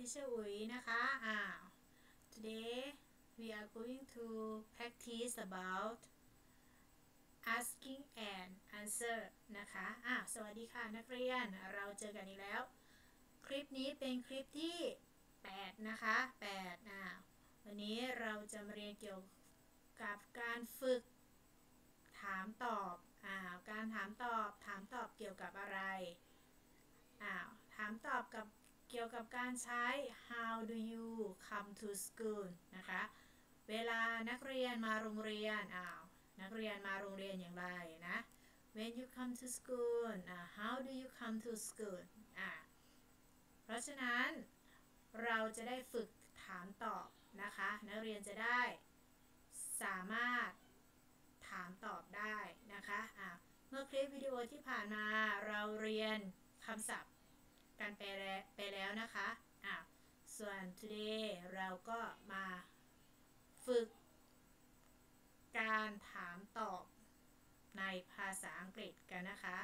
Teacher อุ๋ยนะคะ today we are going to practice about asking and answer นะคะสวัสดีค่ะนักเรียนเราเจอกันอีกแล้วคลิปนี้เป็นคลิปที่8นะคะ8วันนี้เราจะมาเรียนเกี่ยวกับการฝึกถามตอบการถามตอบเกี่ยวกับอะไรถามตอบกับเกี่ยวกับการใช้ how do you come to school นะคะเวลานักเรียนมาโรงเรียนนักเรียนมาโรงเรียนอย่างไรนะ when you come to school how do you come to school เพราะฉะนั้นเราจะได้ฝึกถามตอบนะคะนักเรียนจะได้สามารถถามตอบได้นะคะเมื่อคลิปวิดีโอที่ผ่านมาเราเรียนคำศัพท์กันไปแล้วนะคะส่วน today เราก็มาฝึกการถามตอบในภาษาอังกฤษกันนะคะ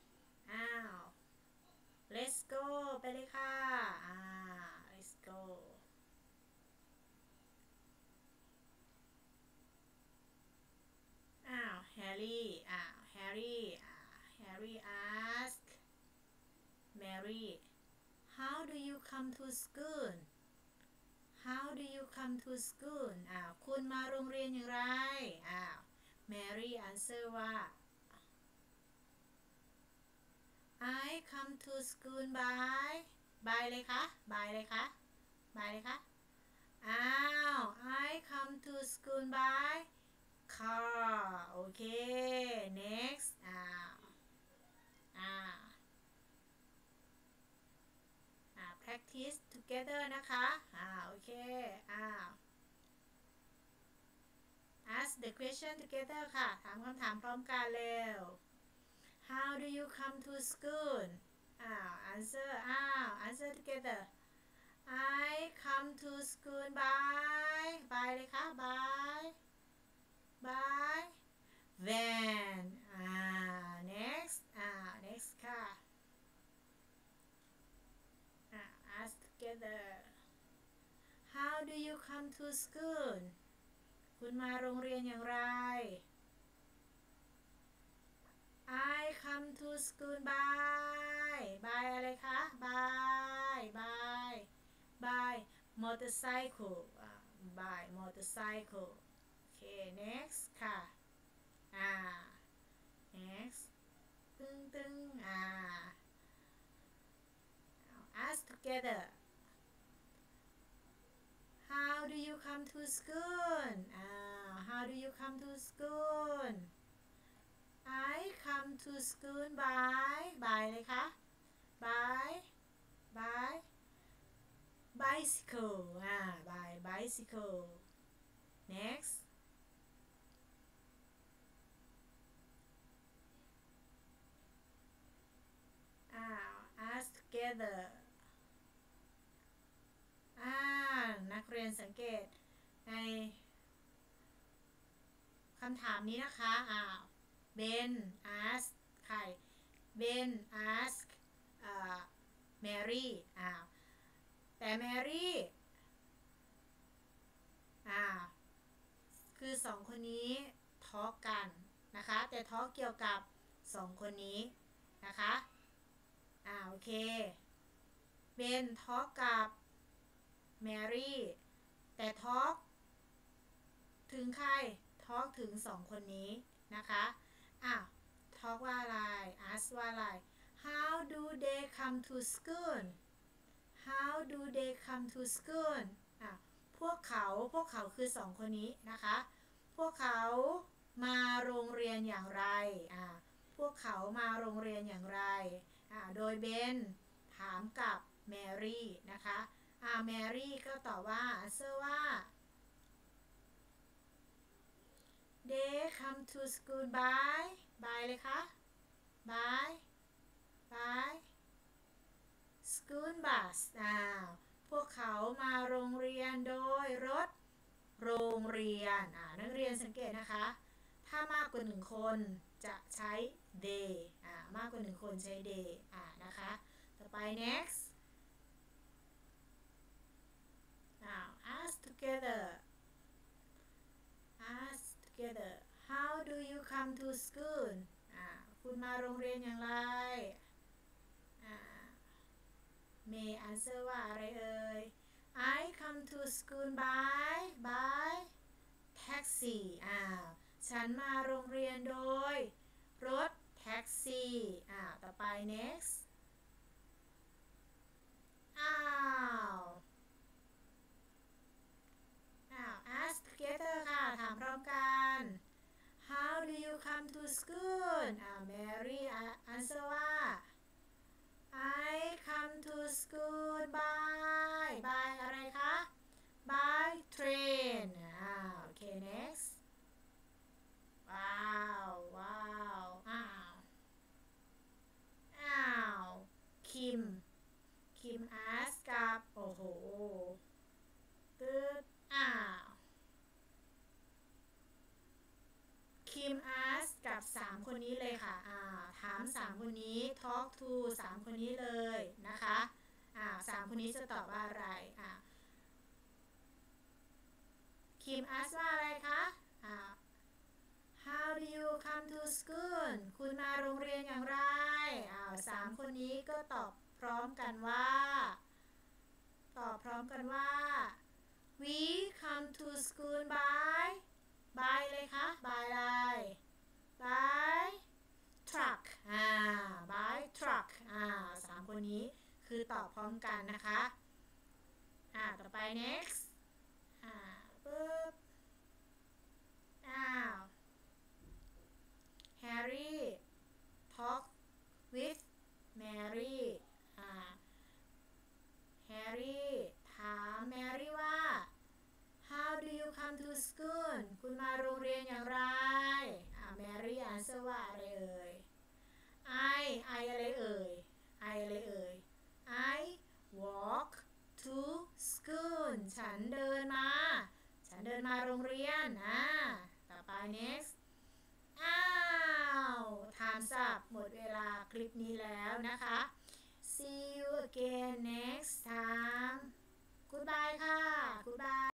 let's go ไปเลยค่ะlet's go Harry ask Mary how do you come to school how do you come to school คุณมาโรงเรียนอย่างไรMary answer ว่า I come to school by เลยคะ by เลยคะ I come to school by car โอเค next practice together นะคะโอเคask the question together ค่ะถามคำถามพร้อมกันเร็ว how do you come to school answer together I come to school by เลยค่ะ by van next ค่ะask together how do you come to school คุณมาโรงเรียนอย่างไร I come to school by อะไรคะ by motorcycle by motorcycle โอเค next ค่ะ next ตึงask together how do you come to school how do you come to school I come to school by เลยคะ by bicycle by bicycle next ask together นักเรียนสังเกตในคำถามนี้นะคะBen ask ใคร Ben ask Mary แต่ Mary คือสองคนนี้ทอล์กกันนะคะแต่ทอล์กเกี่ยวกับสองคนนี้นะคะโอเค Ben ทอล์กกับ Mary แต่ทอล์กถึงใครทอล์กถึงสองคนนี้นะคะทอล์กว่าอะไร ask ว่าอะไร how do they come to school how do they come to school พวกเขาคือสองคนนี้นะคะพวกเขามาโรงเรียนอย่างไรพวกเขามาโรงเรียนอย่างไรโดยเบนถามกับแมรี่นะคะแมรี่ก็ตอบว่า answer ว่า they come to school by เลยคะ by school bus พวกเขามาโรงเรียนโดยรถโรงเรียนนักเรียนสังเกตนะคะถ้ามากกว่า1คนจะใช้ they มากกว่า1คนใช้ they นะคะต่อไป next together ask together how do you come to school คุณมาโรงเรียนอย่างไรMay answer ว่าอะไรเอ่ย I come to school by taxi ฉันมาโรงเรียนโดยรถแท็กซี่ต่อไป next ask together ค่ะถามพร้อมกัน How do you come to school Mary answer ว่า I come to school by อะไรคะ by train โอเค next ว้าวคิม ask กับโอ้โหตึ๊ดคิม ask กับ3คนนี้เลยค่ะถาม3คนนี้ talk to 3คนนี้เลยนะคะ3คนนี้จะตอบว่าอะไรคิม ask ว่าอะไรคะHow do you come to school คุณมาโรงเรียนอย่างไร3คนนี้ก็ตอบพร้อมกันว่า We come to school by เลยคะ by อะไร by truck by truck 3คนนี้คือตอบพร้อมกันนะคะต่อไป next ปึ๊บHarry talk with Mary Harry ถาม Mary ว่า How do you come to school คุณมาโรงเรียนอย่างไรMary answer ว่าอะไรเอ่ย I อะไรเอ่ย I walk to school ฉันเดินมาโรงเรียนต่อไป next time's up หมดเวลาคลิปนี้แล้วนะคะ See you again next time Goodbye ค่ะ Goodbye